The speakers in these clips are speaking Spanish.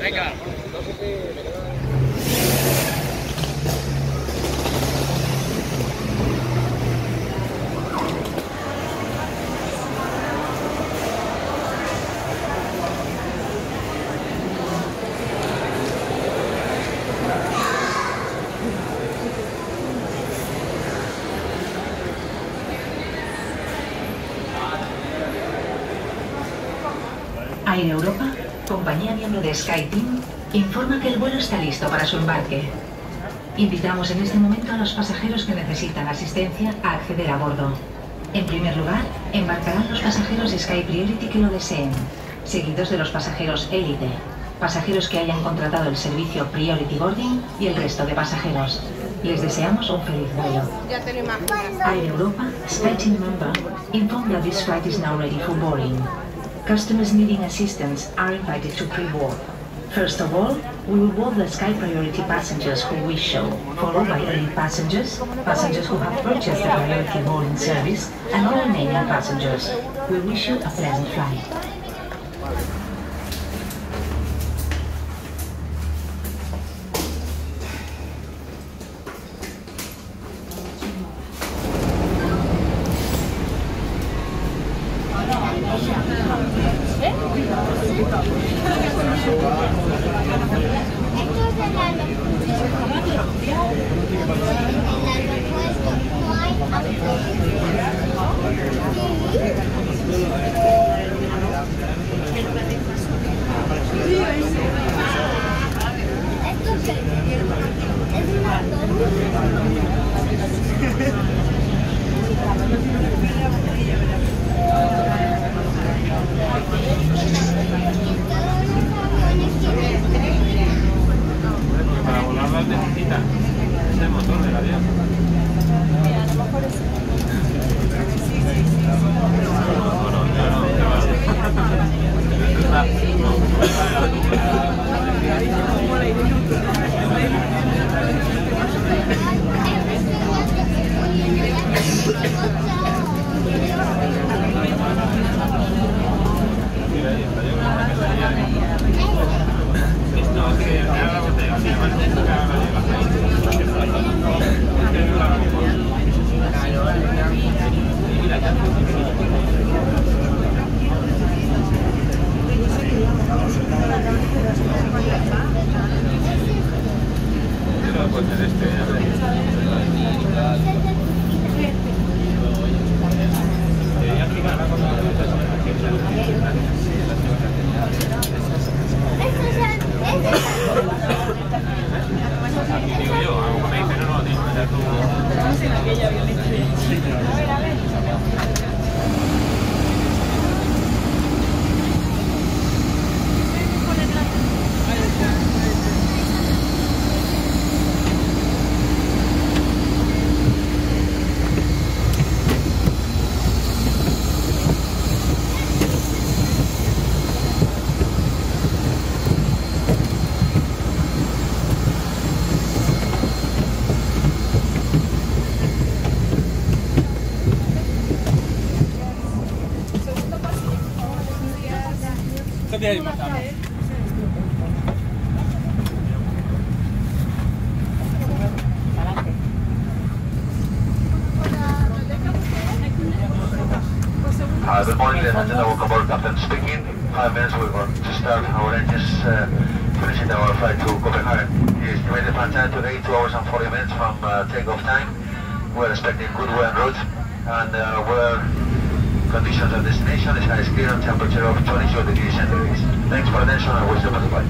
Venga. Air Europa, compañía miembro de SkyTeam, informa que el vuelo está listo para su embarque. Invitamos en este momento a los pasajeros que necesitan asistencia a acceder a bordo. En primer lugar, embarcarán los pasajeros de Sky Priority que lo deseen, seguidos de los pasajeros Elite, pasajeros que hayan contratado el servicio Priority Boarding y el resto de pasajeros. Les deseamos un feliz vuelo. Air Europa, SkyTeam member, inform that this flight is now ready for boarding. Customers needing assistance are invited to pre-board. First of all, we will board the Sky Priority passengers who wish so, followed by elite passengers, passengers who have purchased the priority boarding service, and all remaining passengers. We wish you a pleasant flight. Good morning, ladies and gentlemen. Welcome aboard, Captain speaking. 5 minutes we're going to start our engines, finishing our flight to Copenhagen. It's estimated flight time today, 2 hours and 40 minutes from takeoff time. We're expecting good weather en route, and weather conditions at destination is high clear and temperature of 22 degrees centigrade. Thanks for attention and wish you a flight.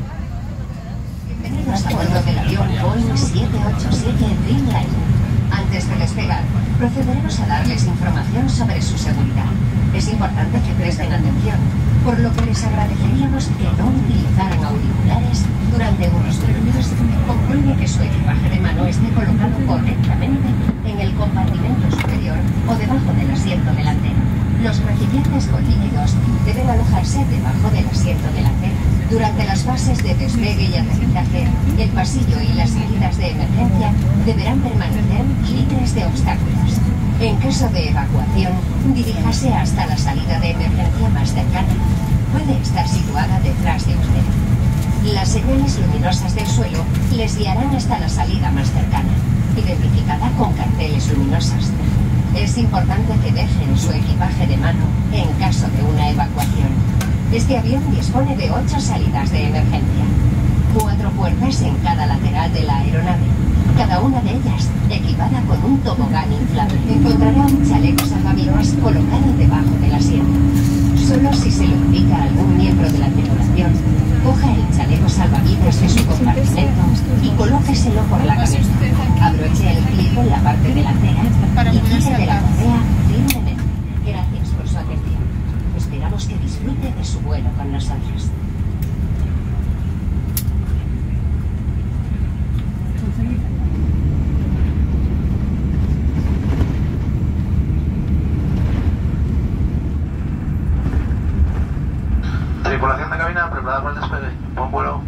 Bienvenidos a bordo del avión Boeing 787 Dreamliner. Antes de despegar, procederemos a darles información sobre su seguridad. Es importante que presten atención, por lo que les agradeceríamos que no utilizaran auriculares durante unos minutos. Compruebe que su equipaje de mano esté colocado correctamente en el compartimento superior o debajo del asiento delantero. Los recipientes con líquidos deben alojarse debajo del asiento delantero. Durante las fases de despegue y aterrizaje, el pasillo y las salidas de emergencia deberán permanecer libres de obstáculos. En caso de evacuación, diríjase hasta la salida de emergencia más cercana. Puede estar situada detrás de usted. Las señales luminosas del suelo les guiarán hasta la salida más cercana, identificada con carteles luminosos. Es importante que dejen su equipaje de mano en caso de una evacuación. Este avión dispone de 8 salidas de emergencia, 4 puertas en cada lateral de la aeronave, cada una de ellas equipada con un tobogán inflable. Encontrará un chaleco salvavidas colocado debajo del asiento. Solo si se lo indica a algún miembro de la tripulación, coja el chaleco salvavidas de su compartimento y colóqueselo por la cabeza. Abroche el clip en la parte delantera y tire de la correa firmemente. Gracias por su atención. Esperamos que disfrute de su vuelo con nosotros. Tripulación de cabina, preparada para el despegue. Buen vuelo.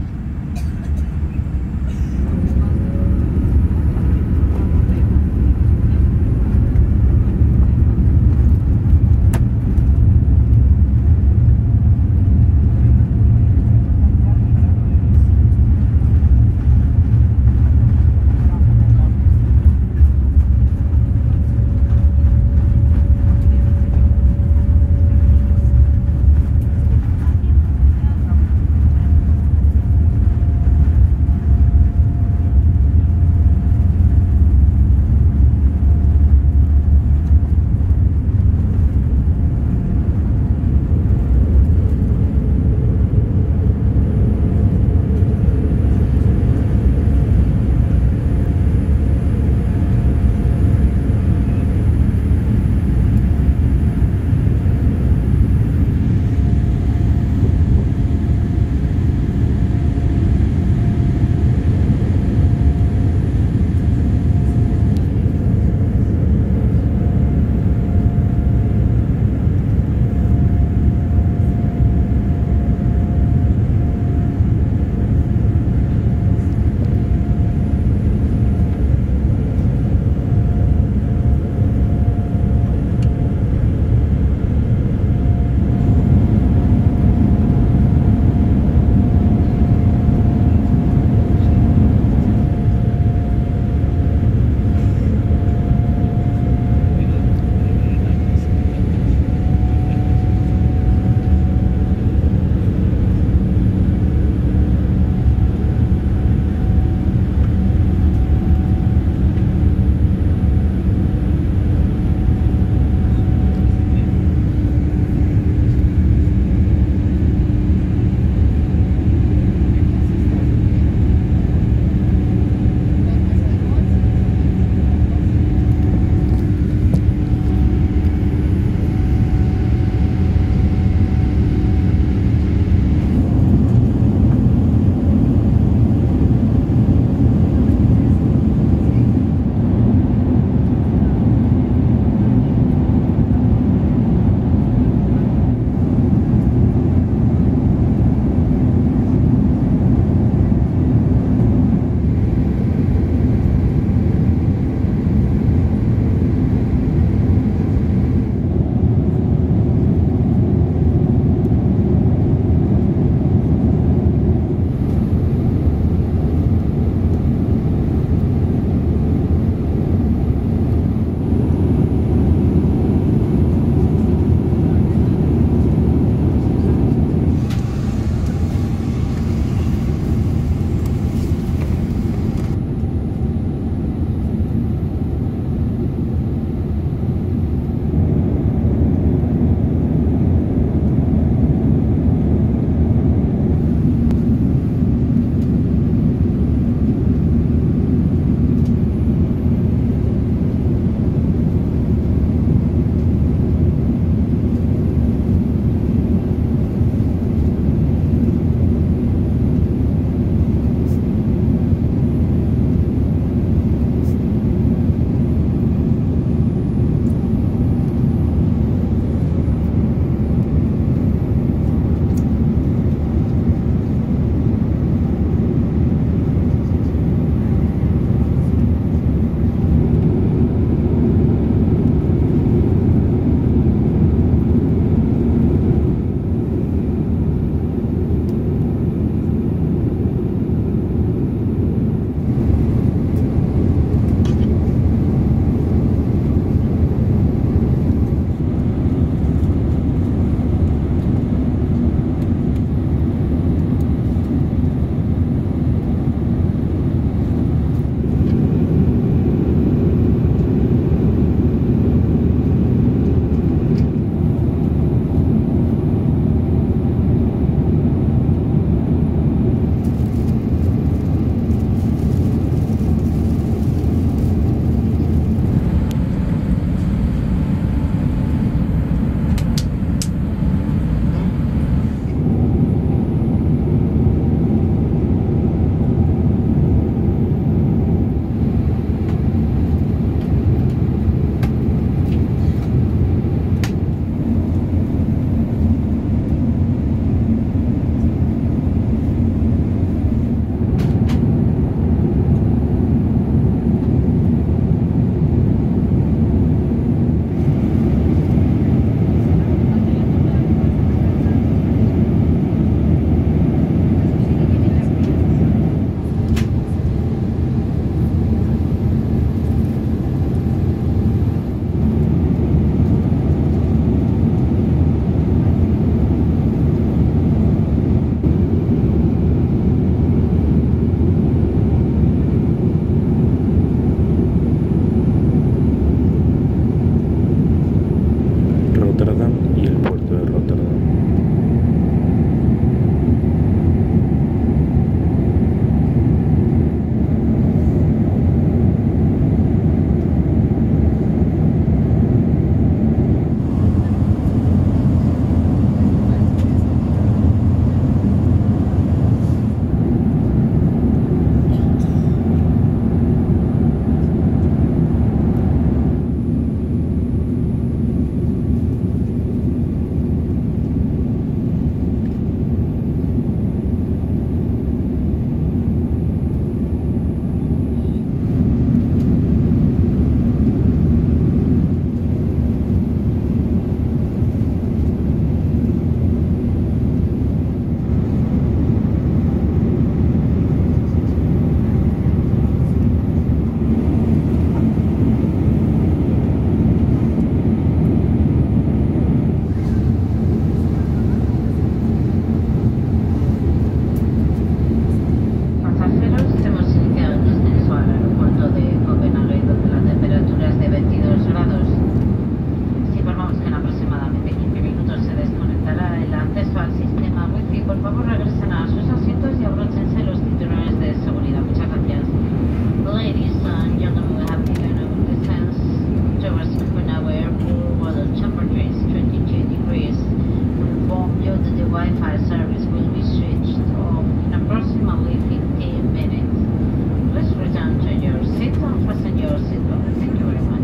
por favor regresen a sus asientos y abróchense los cinturones de seguridad. Muchas gracias. Ladies and gentlemen, we have begun our descent towards Copenhagen Airport, where the temperature is 22 degrees. We inform you that the Wi-Fi service will be switched off in approximately 15 minutes. Please return to your seat and fasten your seatbelt. Thank you very much.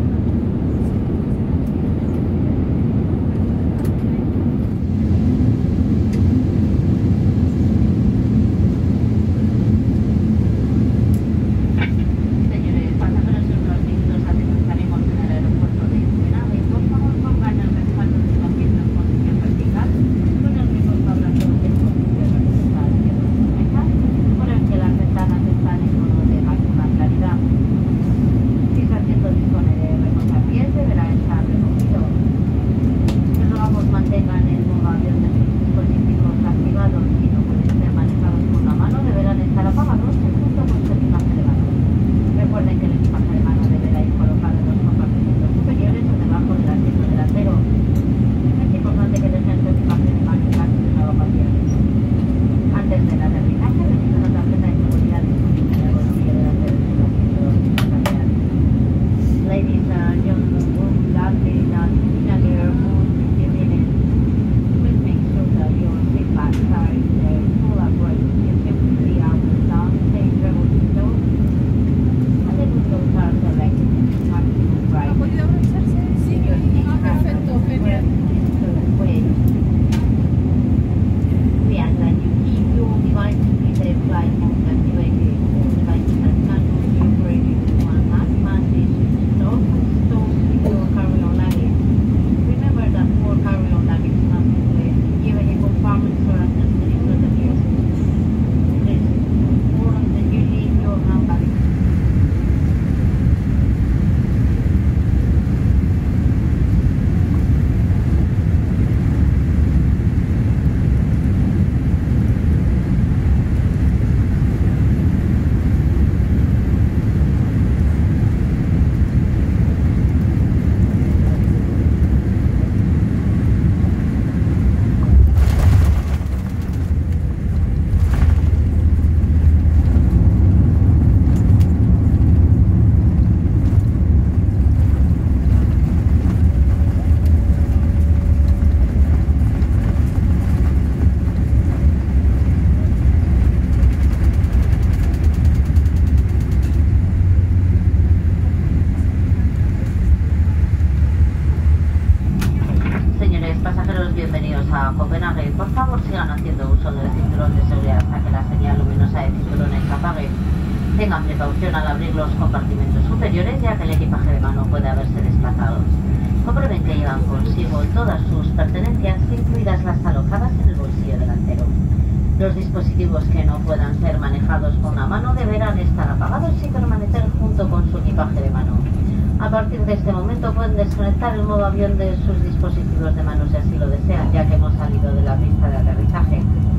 Bienvenidos a Copenhague. Por favor, sigan haciendo uso del cinturón de seguridad hasta que la señal luminosa de cinturones se apague. Tengan precaución al abrir los compartimentos superiores, ya que el equipaje de mano puede haberse desplazado. Comprueben que llevan consigo todas sus pertenencias, incluidas las alojadas en el bolsillo delantero. Los dispositivos que no puedan ser manejados con la mano deberán estar apagados y permanecer junto con su equipaje de mano. A partir de este momento pueden desconectar el modo avión de sus dispositivos de mano si así lo desean, ya que hemos salido de la pista de aterrizaje.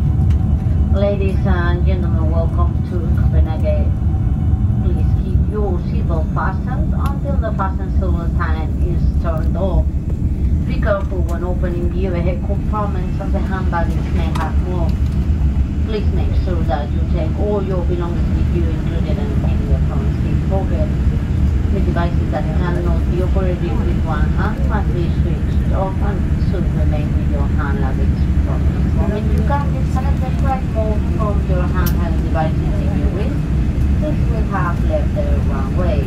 Ladies and gentlemen, welcome to Copenhagen. Please keep your seatbelt fastened until the fasten silver sign is turned off. Be careful when opening the overhead compartments of the handbaggage may have more. Please make sure that you take all your belongings with you, included in your front seat pocket. The devices that cannot be operated with one hand must be switched off and should remain with your hand luggage from this moment. You can disconnect the flight mode from your handheld devices if you wish. This will have left the runway.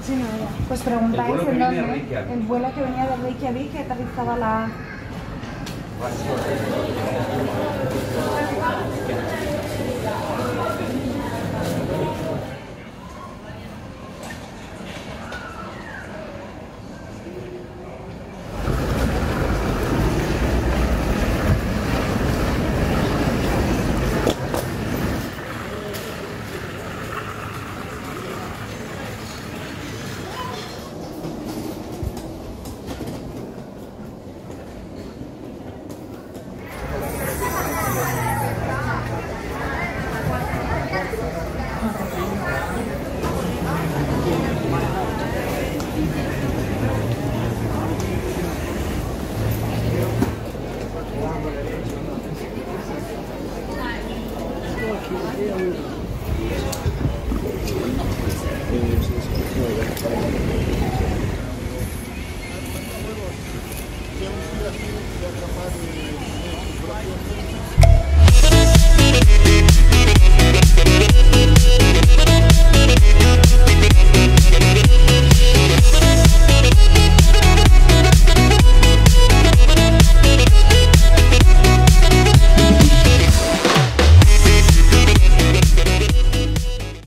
Sí, no, ya. Pues preguntáis en dónde. El vuelo que venía de Reykjavik, que aterrizaba la...